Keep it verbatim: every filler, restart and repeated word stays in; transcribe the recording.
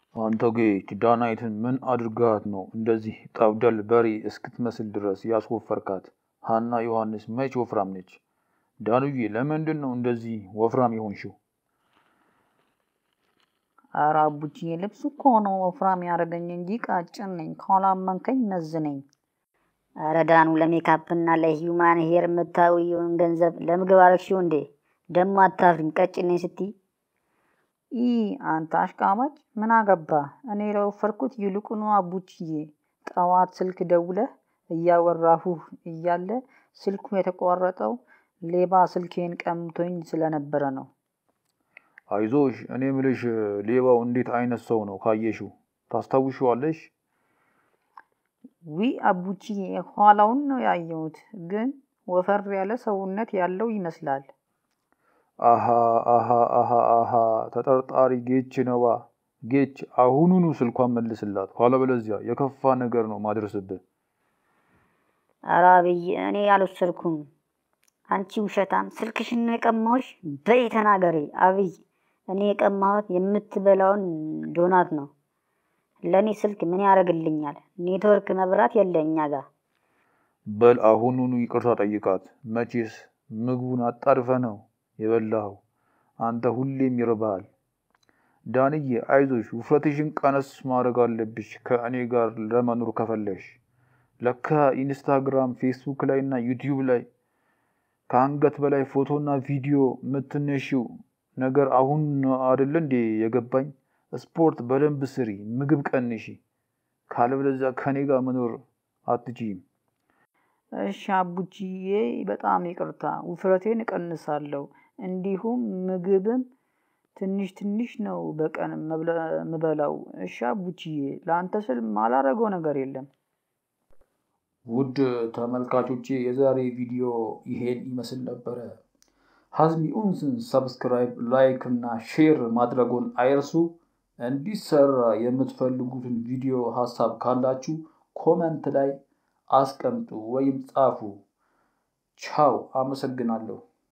አንተ ጌች ዳናይትን ምን አድርጋት ነው እንደዚህ ጠብደል በሬ እስክትመስል ድረስ ያስወፈርካት? ሃና ዮሐንስ መች ወፍራም ነች? ዳኑዬ ለምንድን ነው እንደዚህ ወፍራም የሆንሽው? ኧረ አቡዬ ልብሱ እኮ ነው ወፍራም ያደረገኝ እንጂ ቀጭን ነኝ። ካላመንከኝ መዝነኝ። ኧረ ዳኑ ለሜካፕና ለሂውማን ሄር የምታውየውን ገንዘብ ለምግብ አረግሽው እንዴ? ደሞ አታፍሪም ቀጭን ነኝ ስትይ? ኢ አንተ አሽቃባጭ ምን አገባ? እኔ ለወፈርኩት ይልቁኑ አቡዬ ጠዋት ስልክ ደውለህ እያወራሁህ እያለ ስልኩ የተቋረጠው ሌባ ስልኬን ቀምቶኝ ስለነበረ ነው። አይዞሽ እኔ ምልሽ ሌባው እንዴት አይነት ሰው ነው ካየሽው? ታስታውሽዋለሽ? ዊ አቡዬ ኋላውን ነው ያየሁት፣ ግን ወፈር ያለ ሰውነት ያለው ይመስላል። አሃ አሃ አሃ አሃ ተጠርጣሪ ጌች ነዋ። ጌች አሁኑኑ ስልኳን መልስላት፣ ካለበለዚያ የከፋ ነገር ነው ማድረስብህ። ኧረ አብይ እኔ አልወሰድኩም። አንቺ ውሸታም ስልክሽን ነው የቀማሁሽ? በይ ተናገሪ አብይ። እኔ የቀማሁት የምትበላውን ዶናት ነው። ለእኔ ስልክ ምን ያደርግልኛል? ኔትወርክ መብራት የለ እኛ ጋር። በል አሁኑኑ ይቅርታ ጠይቃት። መቼስ ምግቡን አጣድፈ ነው የበላኸው። አንተ ሁሌም ይርባሃል። ዳንዬ አይዞሽ፣ ውፍረትሽን ቀነስ ማድረግ አለብሽ ከእኔ ጋር ለመኖር ከፈለሽ። ለካ ኢንስታግራም፣ ፌስቡክ ላይ እና ዩቲዩብ ላይ ከአንገት በላይ ፎቶና ቪዲዮ የምትነሺው ነገር አሁን አይደለ እንዴ የገባኝ? ስፖርት በደንብ ስሪ፣ ምግብ ቀንሺ፣ ካለበለዚያ ከኔ ጋር መኖር አትችይም። እሺ አቡዬ በጣም ይቅርታ፣ ውፍረቴን እቀንሳለሁ። እንዲሁም ምግብም ትንሽ ትንሽ ነው በቀን ምበላው። እሺ አቡዬ ለአንተ ስል ማላረገው ነገር የለም። ውድ ተመልካቾቼ የዛሬ ቪዲዮ ይሄን ይመስል ነበረ። ሀዝሚ ኡንስን ሰብስክራይብ፣ ላይክ እና ሼር ማድረጉን አይርሱ። እንዲሰራ የምትፈልጉትን ቪዲዮ ሀሳብ ካላችሁ ኮመንት ላይ አስቀምጡ ወይም ጻፉ። ቻው፣ አመሰግናለሁ።